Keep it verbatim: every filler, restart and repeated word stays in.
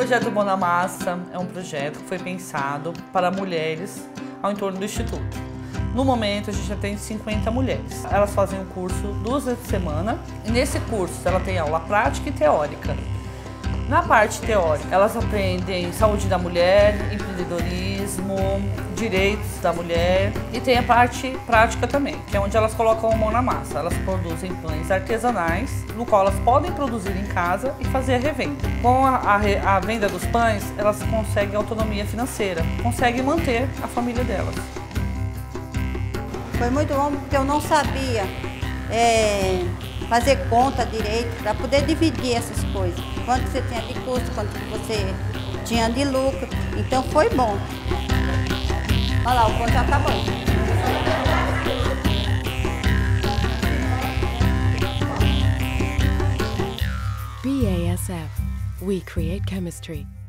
projeto Mão na Massa é um projeto que foi pensado para mulheres ao entorno do Instituto. No momento, a gente já tem cinquenta mulheres. Elas fazem o curso duas vezes por semana e nesse curso ela tem aula prática e teórica. Na parte teórica, elas aprendem saúde da mulher, empreendedorismo, direitos da mulher e tem a parte prática também, que é onde elas colocam a mão na massa. Elas produzem pães artesanais, no qual elas podem produzir em casa e fazer a revenda. Com a, a, a venda dos pães, elas conseguem autonomia financeira, conseguem manter a família delas. Foi muito bom porque eu não sabia é, fazer conta direito para poder dividir essas coisas. Quanto você tinha de custo, quanto você tinha de lucro. Então foi bom. Olha lá, o pão já tá bom. B A S F. We create chemistry.